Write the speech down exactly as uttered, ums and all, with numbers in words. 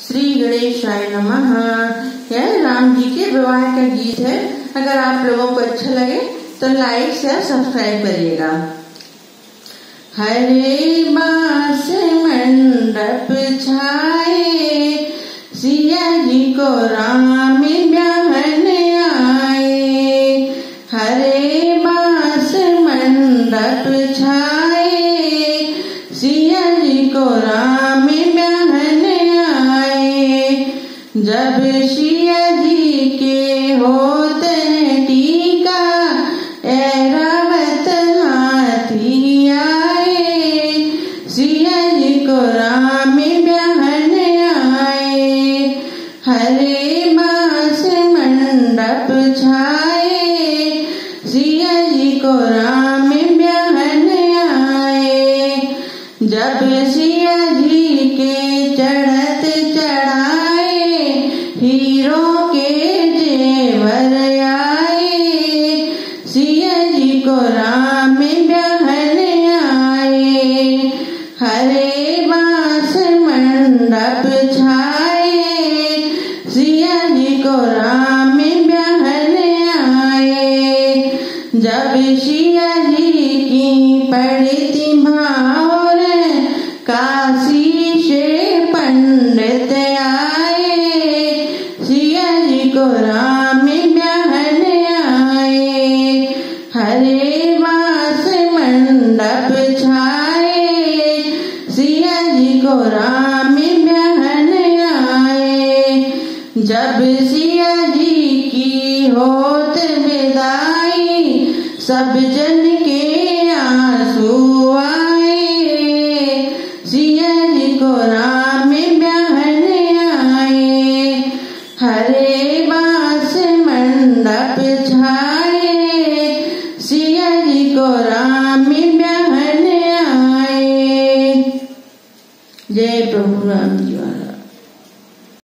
श्री गणेशाय नमः। यह राम जी के विवाह का गीत है। अगर आप लोगों को अच्छा लगे तो लाइक शेयर सब्सक्राइब करिएगा। हरे बांस मंडप छाए, सिया जी को राम ब्याहन आए। हरे बांस मंडप छाए, सिया जी को राम ब्याहन आए। जब सिया जी के होत हैं टीका, ऐरावत हाथी आए। सिया जी को राम ब्याहन आए। हरे बांस मंडप छाए, सिया जी को राम ब्याहन आए। जब सिया जी के चढ़त चढ़ाए, हीरों के जेवर आए। सिया जी को राम ब्याहन आए। हरे बांस मंडप छाए, सिया जी को राम ब्याहन आए। जब सिया जी की पड़ती भावर, काशी से पंडित आए। सिया जी को राम ब्याहन आए। हरे बांस मंडप छाए, सिया जी को राम ब्याहन आए। जब सिया जी की होत विदाई, सब जन के आंसू आए। सिया जी को राम ब्याहन आए। हरे बांस मंडप छाए, सिया जी को राम ब्याहन आए। जय प्रभु राम जी।